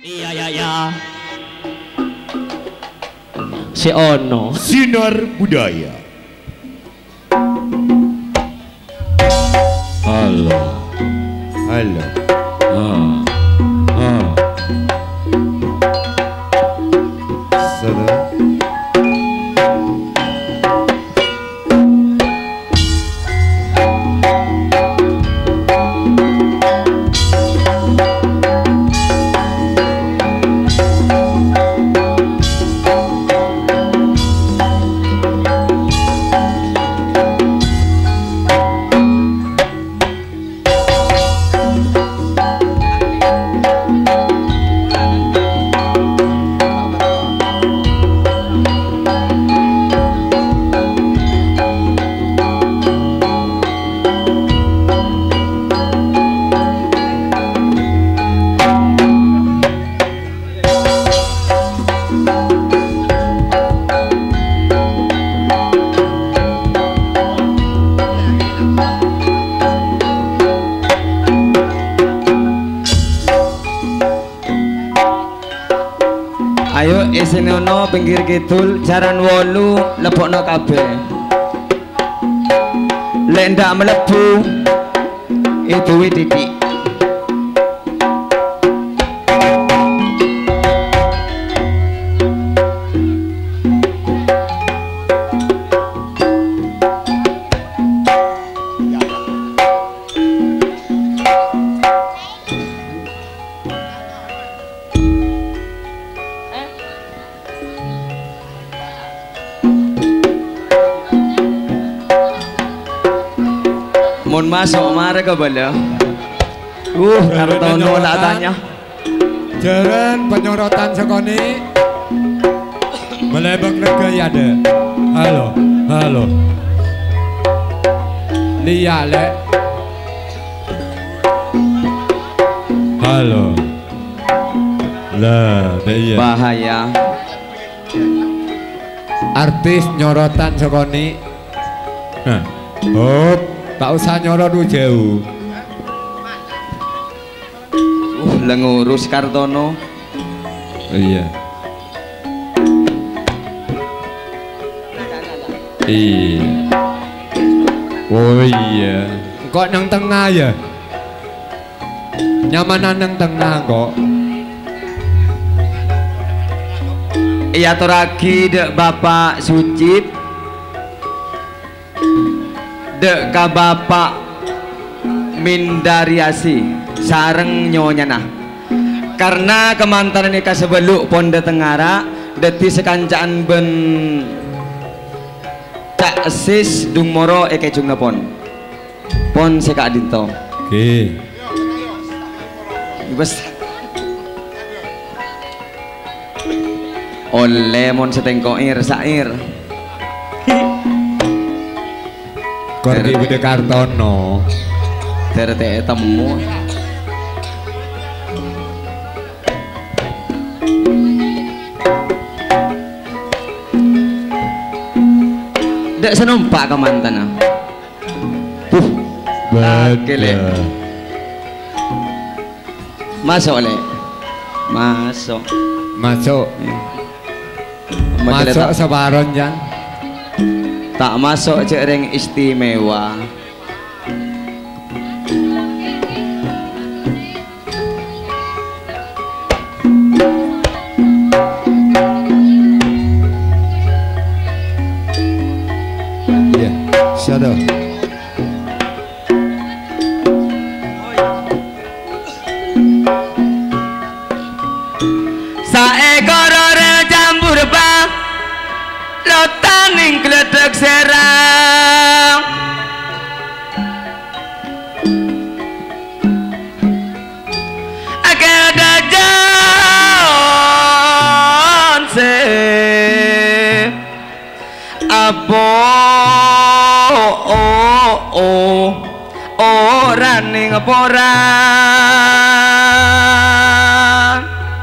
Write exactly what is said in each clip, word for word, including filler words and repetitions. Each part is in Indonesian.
Iya ya ya. Si Ono. Sinar budaya. Halo. Halo. Ah. Ah. Saudara. Ayo isine ono pinggir kidul jaran wolu lebokno kabeh. Lek ndak mlebu itu titik. Mun masuk mare ke bala. Uh, Kartono tak tanya. Jaran penyorotan sekoni. Melebek negeri ada. Halo, halo. Lia le. Halo. Lah, iya. Bahaya. Artis nyorotan sekoni. Nah. Hop. Tak usah nyorot jauh. Uh, lengurus Kartono. Iya. Iya. Oh iya. Kok nang tengah ya? Nyamanan nang tengah kok. Iya turagi dek Bapak Sucip. Dek ka Bapak Mindariasi sareng nyonya nah. Karena kemantanan ini kasebeluk Ponde Tengara deti sekancaan ben Cak Sis Dung Moro eke jungna pon. Pon seka dinto. Oke. Bes. Oleh mon setengkoir sair. Korki Budi Kartono. Terte temu. Dek senumpak ke mantan. Tuh. Betul. Masuk le. Masuk. Masuk. Masuk separon jan. Tak masuk cek ring istimewa. Iya, shadow. Saekor rel campur bang lotaning gledek serang ake dajan se apa oh oh ora ning porang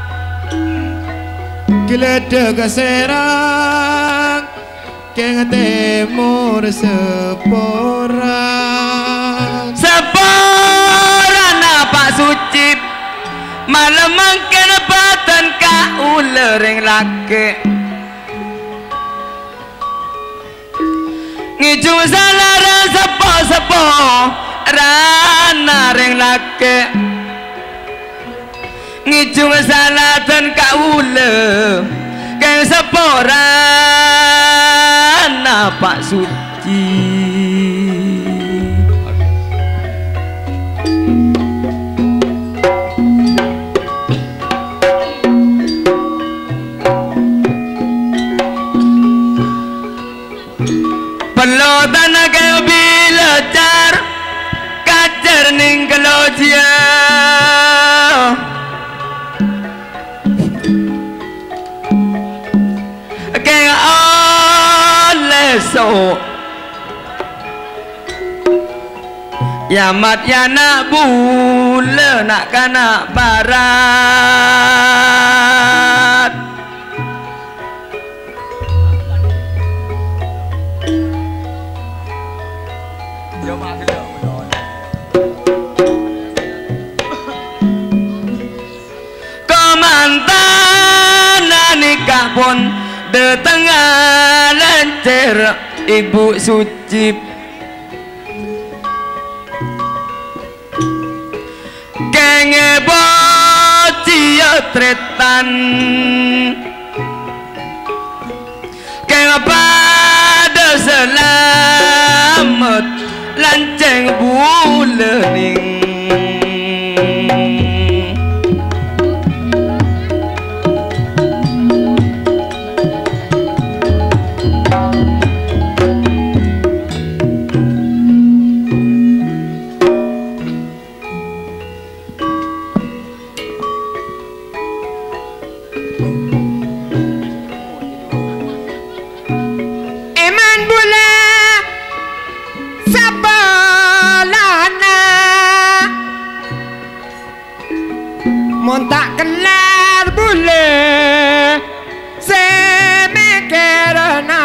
Gledek serang keng temur seporan seporan Pak Sucip malam mangken Pak laki ngijung salara sepo-sepo rana ring laki ngijung salatan kaula keng sepo rana Pak Suci pelotan kaya bilajar kacer ning kelojia kaya oleh so yamat ya nak bule nak kana barat kemantanan nikah pun de tengah lancer Ibu Suci kenge bocil tretan kenge pada selamat lanceng bulening mon tak kelar bule semekerana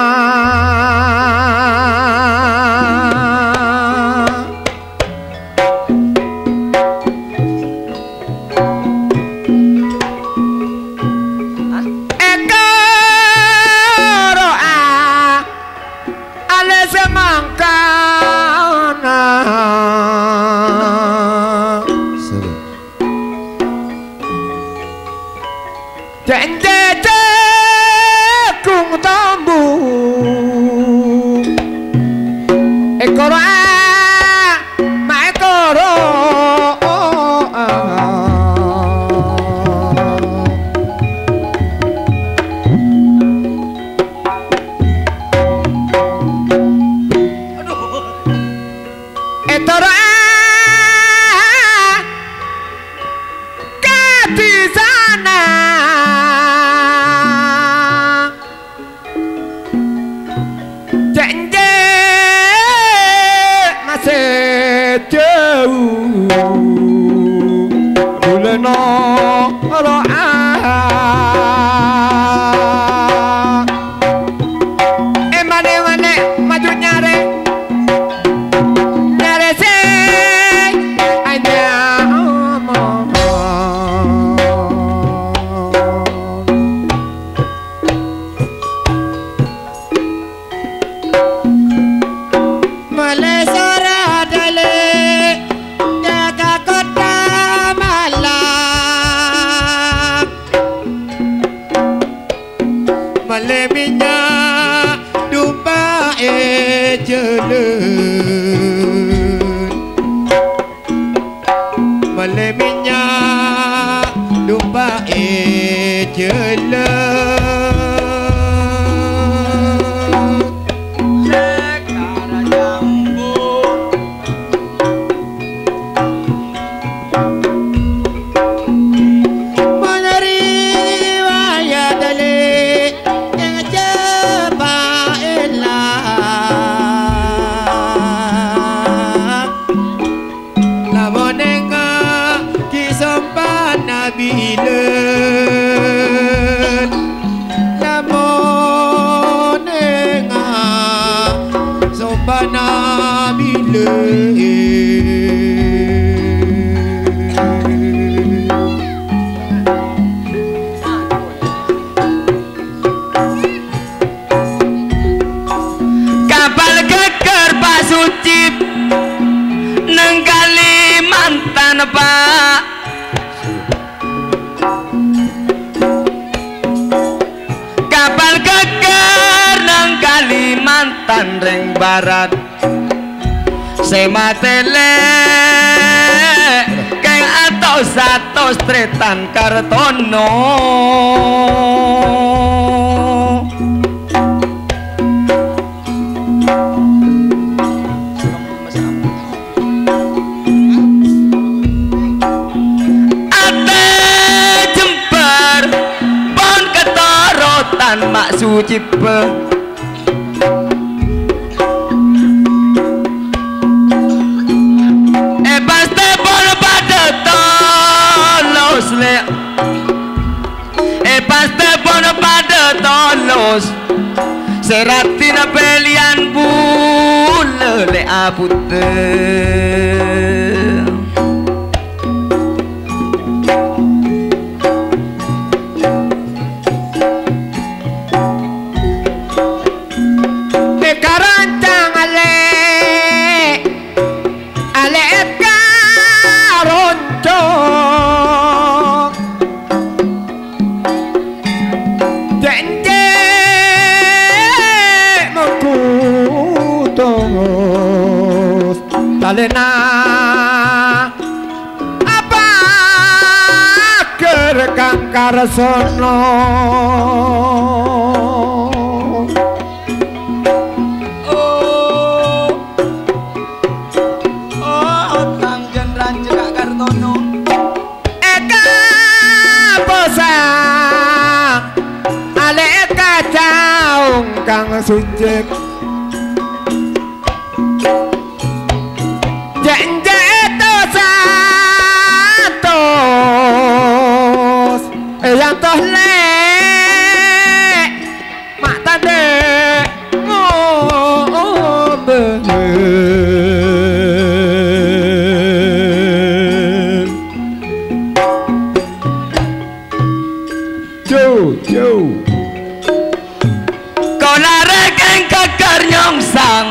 ekoro a ale semangkana Jende kung tambu ekoro a ma ekoro etoro a kati sana jauh buleno roa emane mane maju nyare nyare se aja maleminya dumpa e jelen maleminya dumpa e jelen sekara jambu menari waya dale bilen lamonenga sombana bilen Selatan ring barat sematele keng atos atos tretan Kartono ate jembar pon ketorotan mak suci pe e paste bono pada tolos seratina pelian bule le apute e karancang ale ale karonco talena apa kerekang Karsono oh oh tang jenderan cekak Kartono eka posang ale eka caung kang sunjek yang toh le mak tade ngobe jo jo kau larekeng kekar nyongsang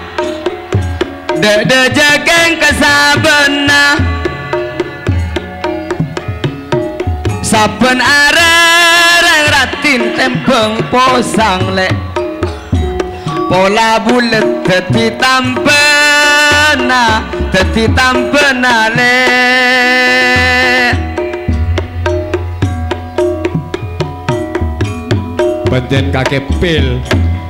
de de jageng kesabena saben areng ratin tembeng posang lek pola bulet dadi tampena dadi tampena lek Benden kakek pil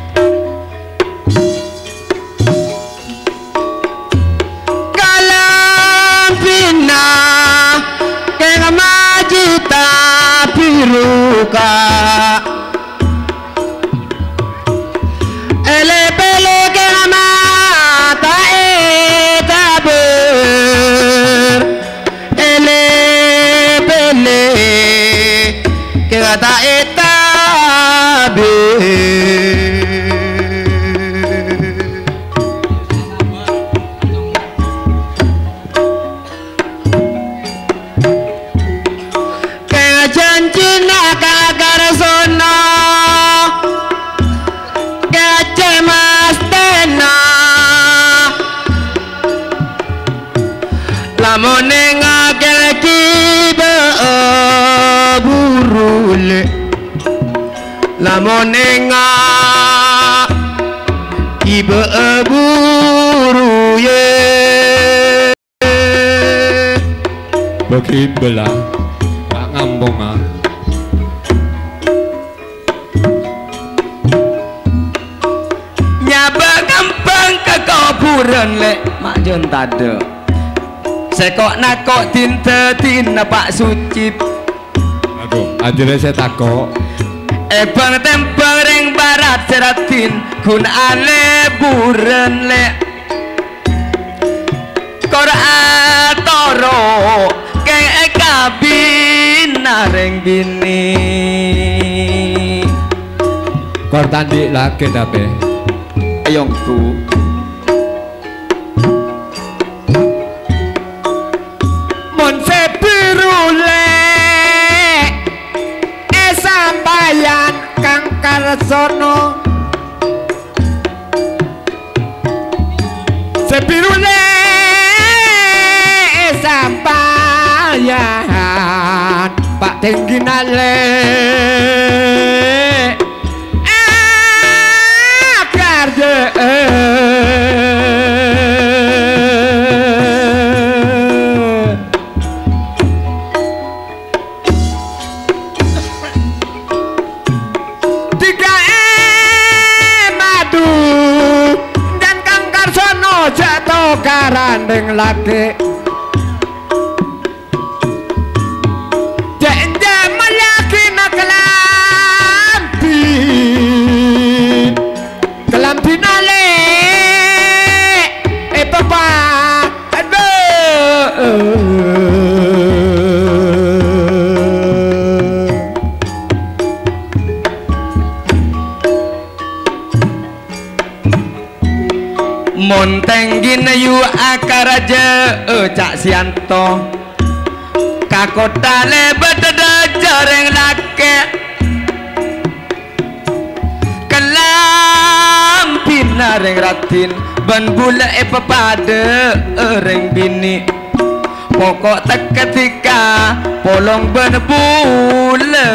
kalang bina keng majita biruka ele pele keng mata eta ber ele pele keng mata eta ber lamun ngagel kibe burule lamun kibe buru ye bagi belah tak ngambung ah nyaba gampang ke kuburan lek mak jon tade sekok nakok tinta tina pak suci aduh akhirnya saya takok ebang tembang ring barat seratin kun ale buren lek kor atoro keng ekabina ring bini kor tandi lagi tapi ayongku Karsono sepirule sampayan Pak Tengginale akar tiga e madu dan Kang Karsono jatuh karandeng lagi Montenggin yu akaraja Cak Sianto kakota lebet jareng lake kelam pinareng ratin ban bula e pepada reng bini pokok tak ketika polong ben bula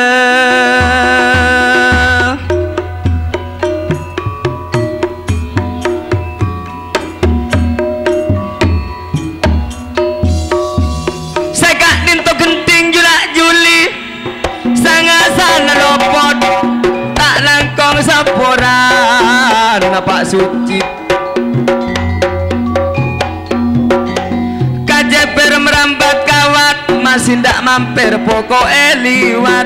saporan Pak Suci kajeber merambat kawat masih ndak mampir pokok liwat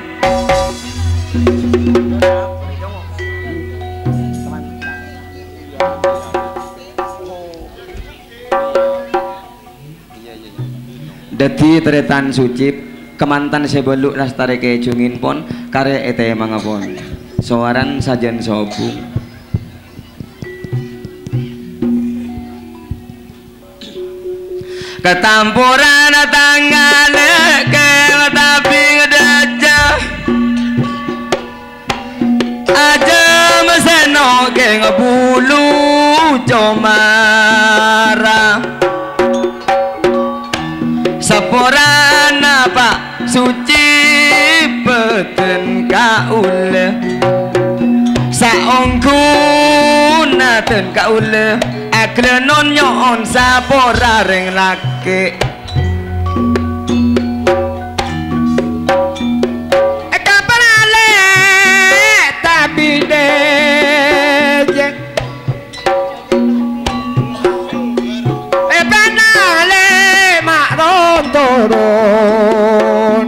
dadi teretan Sucip kemantan sebeluk lastare kejungin pon karya ete mangapon soaran sajen sobu ketampuran tangan ke tapi ngedaja aja meseno ke ngebulu comara seporan apa suci beten kaule saongku naten kaule aklenon nyon sapora reng lake ekapale tapi deje epanale mak rontoron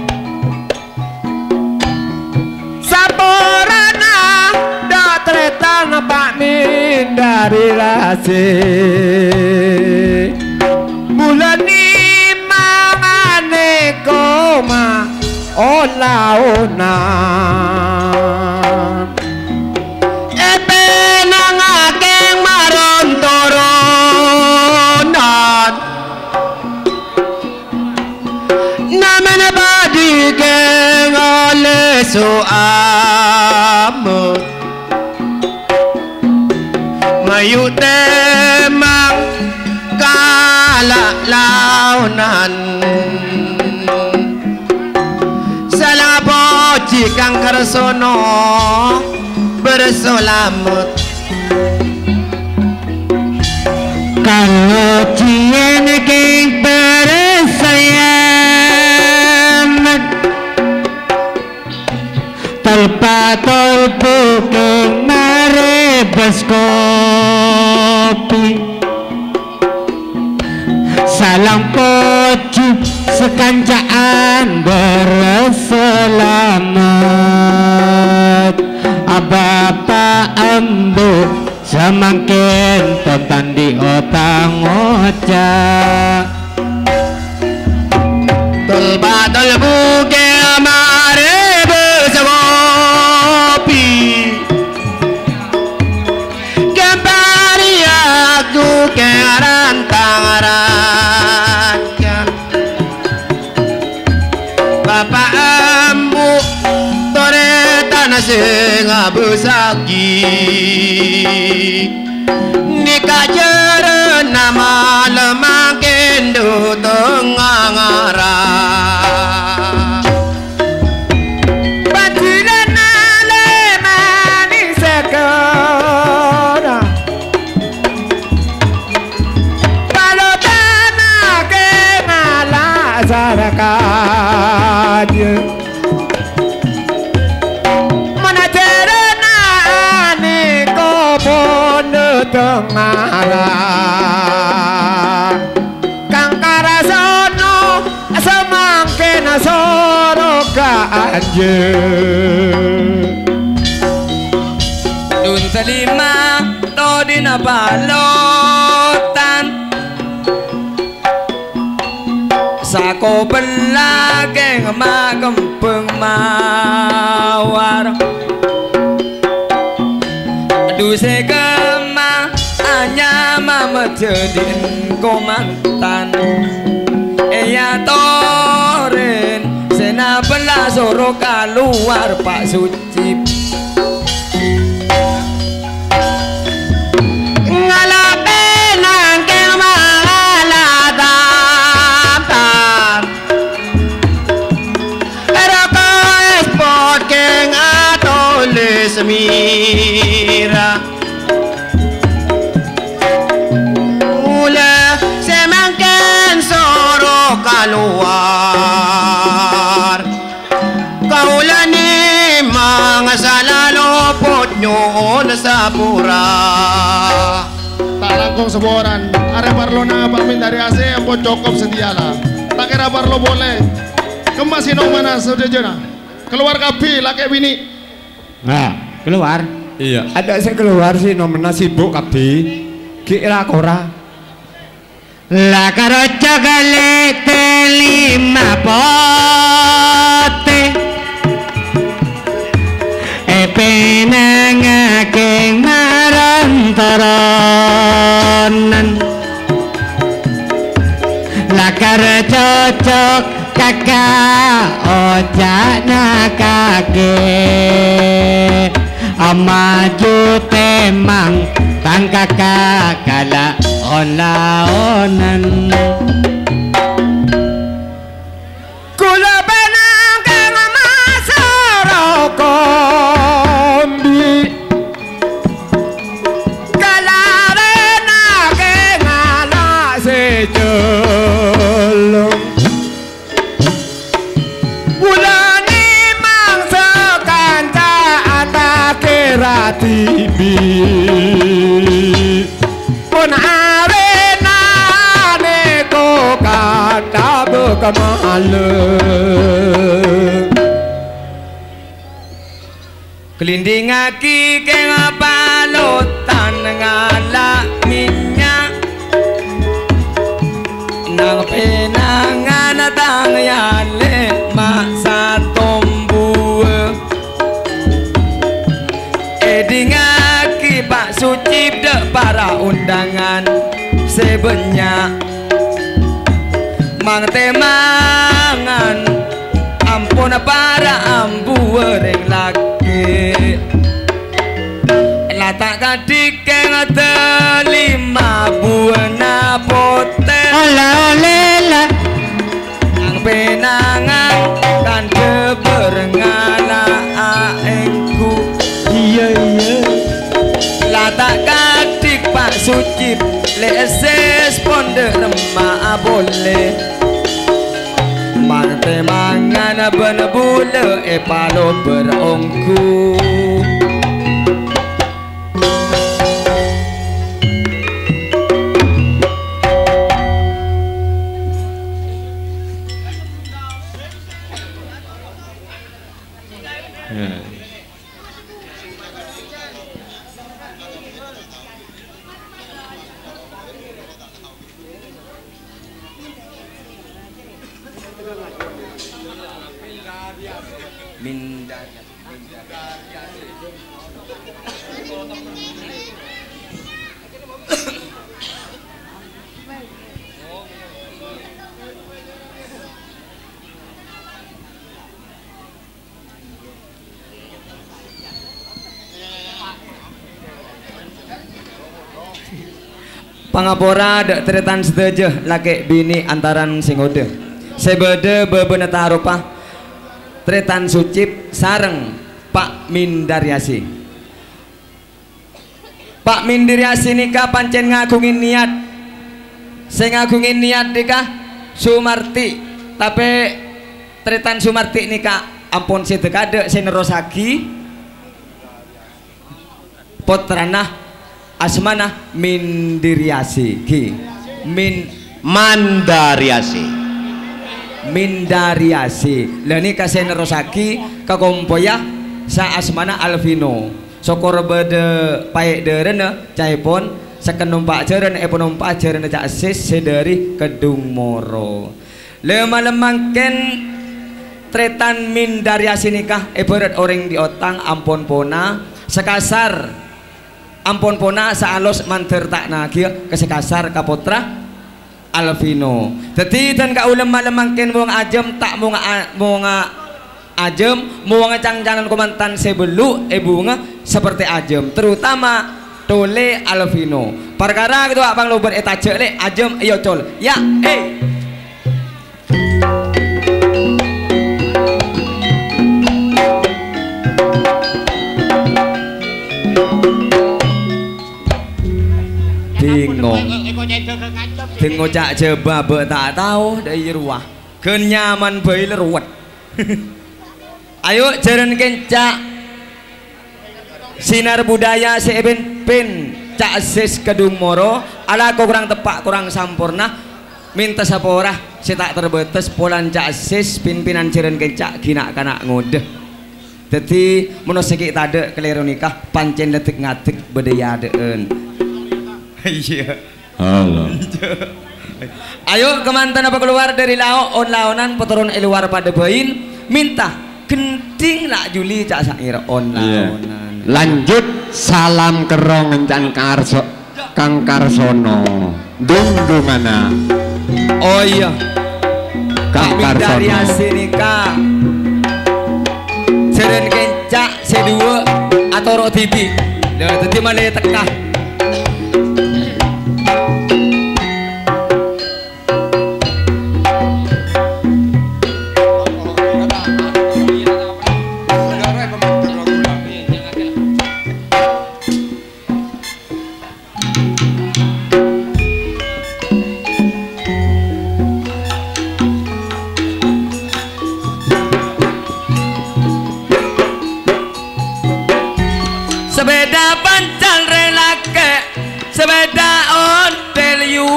Pak min dari rasi bulan ni mangane koma olaona epe nangake maron toronan namanya badi ke ngole soamut mayu temang kala launan salah poci Kang Karsono berselamat kalau cien keng bersayam talpa tolpu keng marebes kopi salam poci sekancaan berselamat abapa ambu semakin tetandi otang oca tolba tolbu ke marebes kopi Bapak ambu tore tanah sing abusagi nikah jeren nama lemah kendo tengah ngarah batilan ale manis sekali anje dun telima to dina balotan sako belageng ma kempeng mawar duse kema anya mama jedin komantan eya toren sena belah soro keluar Pak Sucip ngalape nangkeng maladatan eroko esport keng atolis mira ula semangken soro keluar kaulani mga salalopot nyoon sa pura tak langkong seboran are parlo na pamin dari A C ambo cukup sediala tak kira parlo boleh kemas inong mana sejejena keluar kapi laki bini nah keluar iya ada saya keluar sih nomena sibuk kapi kira kora la karoca galete lima pote e penangakeng marantaronan la karcocok kakak ojak nakake amaju temang tang kakak kala on-laonan kula benang kang masara kombi kalarena keng ala sejelong bulani mangsa kanca atake ratibi pun arena neko kata bekamale kelinding aki keng palotan ngala minyak nang penangan tang yale masa tombu eding aki Pak Sucip dek para undangan sebenyak mang temangan ampun para ambu wereng lagi latak kadik keng telima buana poten ola olela ang penangan kan keberengana aengku iya iya latak kadik Pak Sucip leses ponde remah boleh mang temangan benebule e palo berongku pangapora dek tretan sedeje laki bini antaran singode sebede bebeneta rupa tretan Sucip sareng Pak Mindaryasi Pak Mindaryasi nikah pancen ngagungin niat saya ngagungin niat nikah Sumarti tapi tretan Sumarti nikah ampun sedekade saya nerosagi potranah asmana Mindaryasi ki min Mandaryasi Mindariasi. Lah nika saya nerusaki kakompoya sa asmana Alvino. Sokor bede paek derene caipun sekenumpak jeren e penumpak jeren cak sis sedari Kedung Moro. Lemah lemangken tretan Mindariasi nikah ibarat orang diotang ampun pona sekasar ampun pona saalus manter tak nagih kesekasar kaputra Alvino. Dadi dan ka ulama lemangken wong ajem tak mau mau ajem mau ngecang-cangan komantan sebelu ibu nge seperti ajem terutama tole Alvino. Perkara gitu abang lo beretaje le ajem iyo col ya eh bingung bingung cak jeba be tak tahu dari ruah kenyaman bayi leruat. Ayo jalan kencak sinar budaya seeben pin cak sis Kedung Moro ala kau kurang tepak kurang sampurna minta sapora si tak terbatas polan cak sis pimpinan jalan kencak gina kana ngode. Jadi menoseki tade keliru nikah pancen detik ngatik bedaya deen. Iya. Halo. Ayo kemantan apa keluar dari lao on laonan peturun eluar pada bayin minta genting lah Juli cak sair on laonan. Lanjut salam kerong encan karso Kang Karsono. Dung mana? Oh iya. Kang Karsono. Dari hasil nikah. Seren kencak sedua atau roti bi. Dah tadi malah tekah. Sepeda pancal relake sepeda ontel yu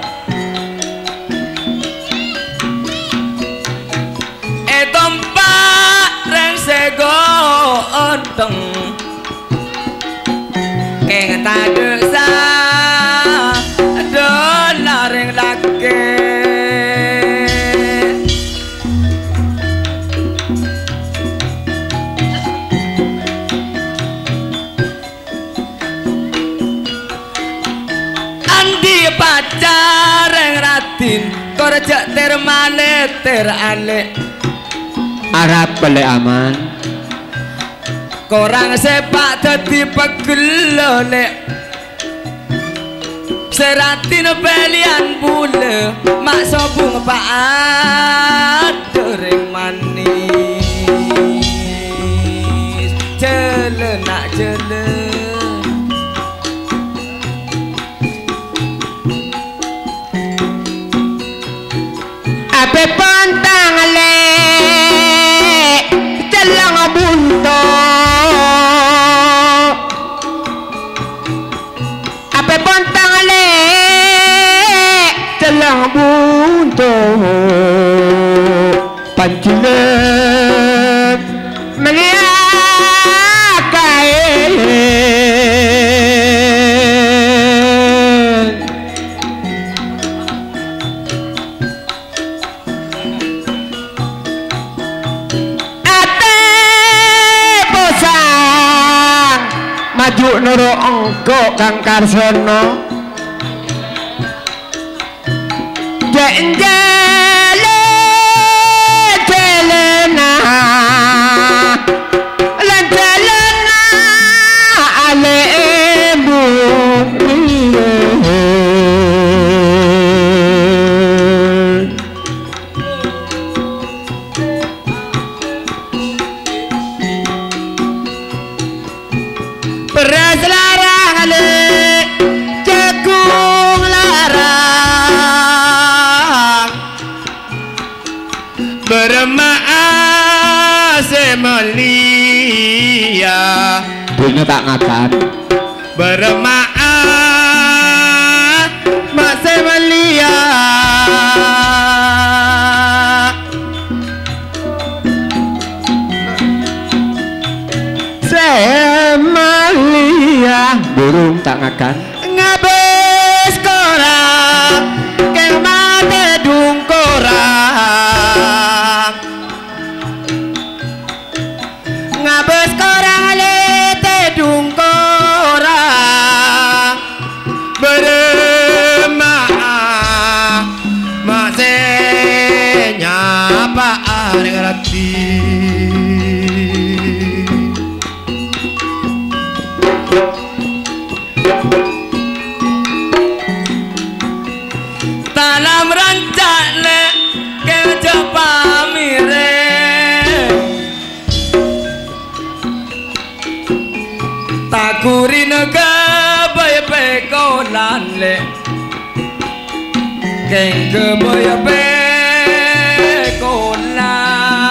e tompak reng sego onteng keng tade sa dolar reng lake pacar yang ratin korja termane terale Arab balik aman korang sepak dadi pegelole seratin pelian bule mak sobung paat dereng manis jele nak jele ape pantang le celang bunto ape pantang le celang bunto panculet meliakai maju nuru engko Kang Karsono jenjale jelena lan jelena ale embu beras larang ale jagung larang bermaaf semelia bunyi tak ngakat bermaaf mak semelia Semalia burung tak ngakan ngabes korang keng mate dung korang ngabes korang lete dung korang beremaah masih nyapa ngerti tanam rancak le kejo pamire takuri nega bay pekolan le keng ke bay pekolan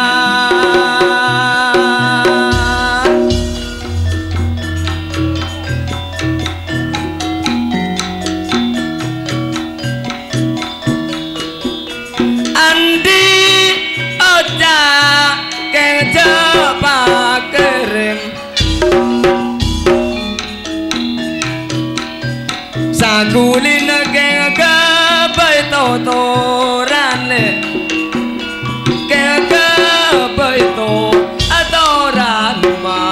Sagulin keng kabay totoran le keng kabay to atoran ma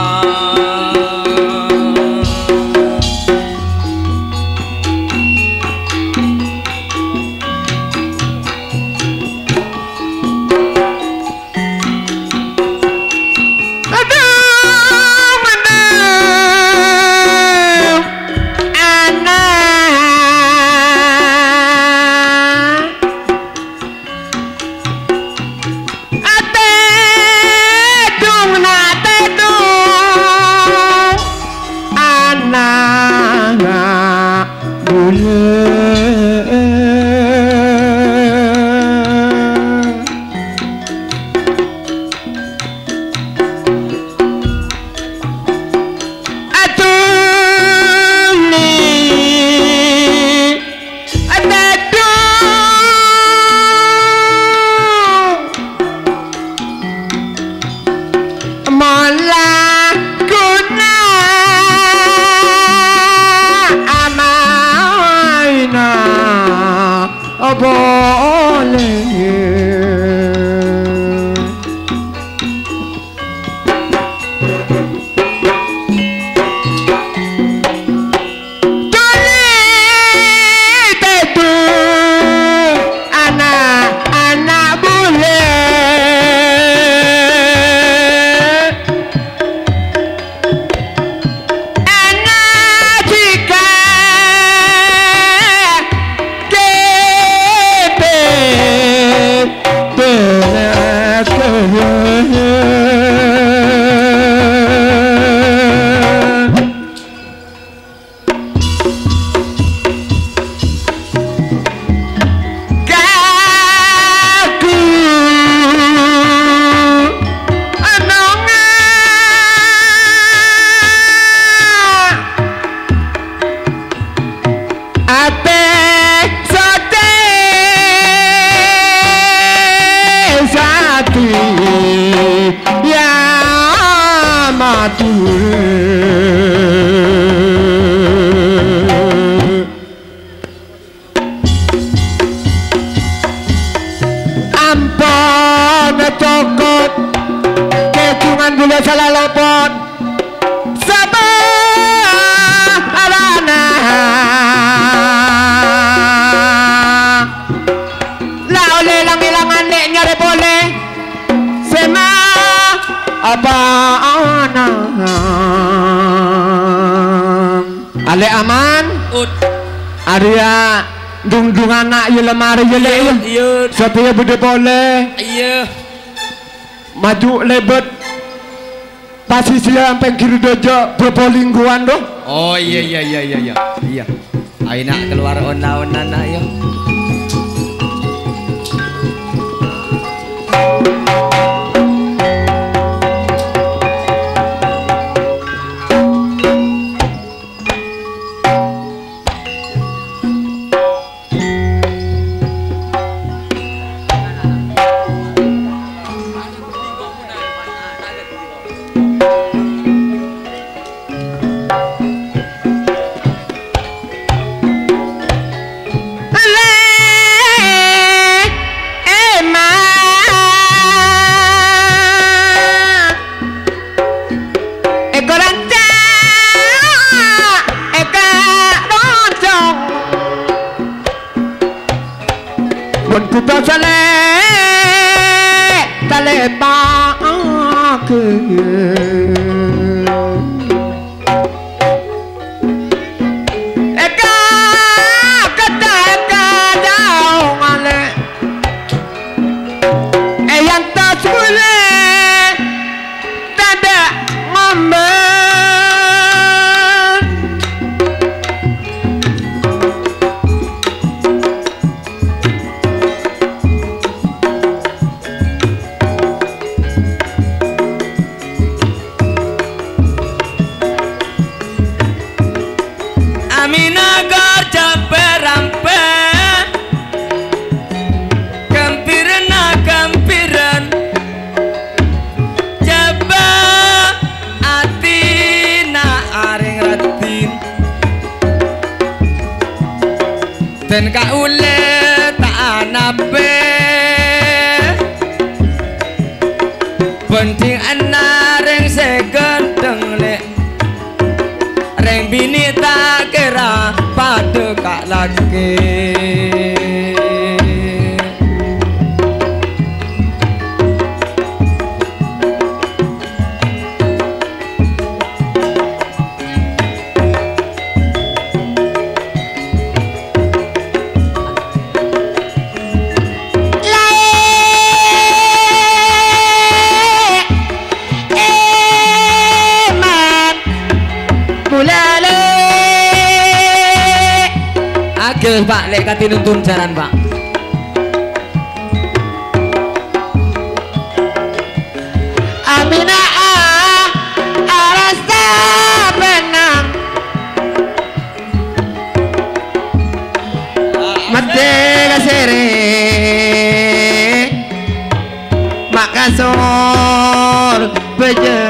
Ale aman ut Arya dung-dung anak ya lemari ya le iya supaya bude boleh iya maju lebet pasti siang pengkiri dojo berpolingguan doh. Oh iya iya iya iya iya iya ayo nak keluar ona-ona nak ya sale tale ba ke eka kata eka daung ale e yang tak boleh tada ngombe Aminagar capek rampe Gampiran gampiran Jaba atina aring ratin Dan kaule tak anape Penting anareng segenteng lek Reng bini tak kira pada kak laki Agil Pak, lek kati nuntun jalan Pak. Amina arasa benang mate kasere makasor beje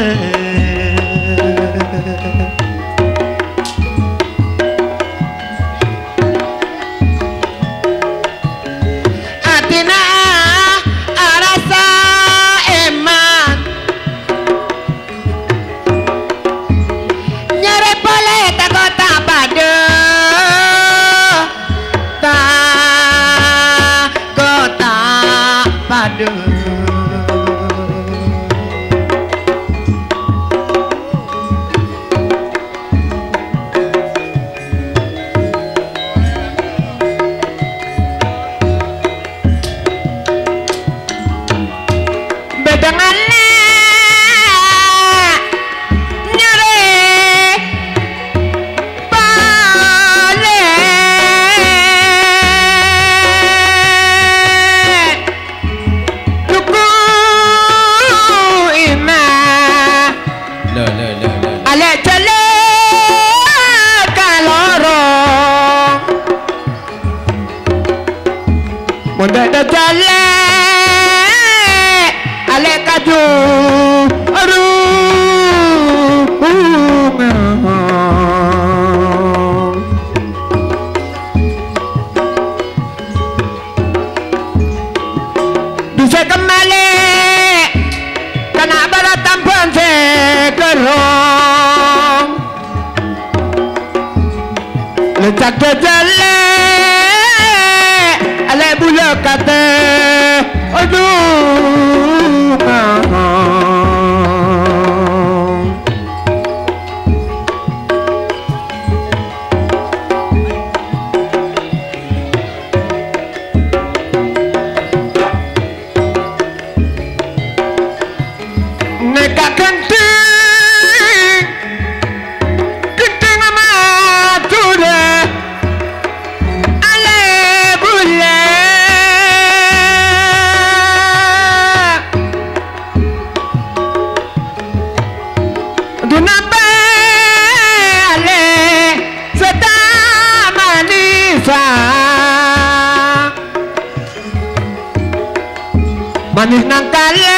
manis nang kale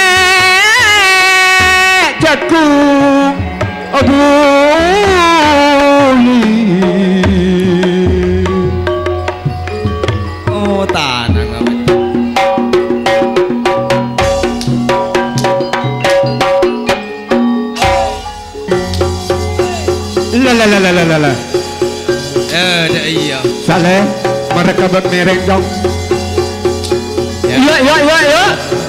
jatku oh tanang la la la la la la eh dah iya saleh mereka bermereng dong yuk yuk yuk yuk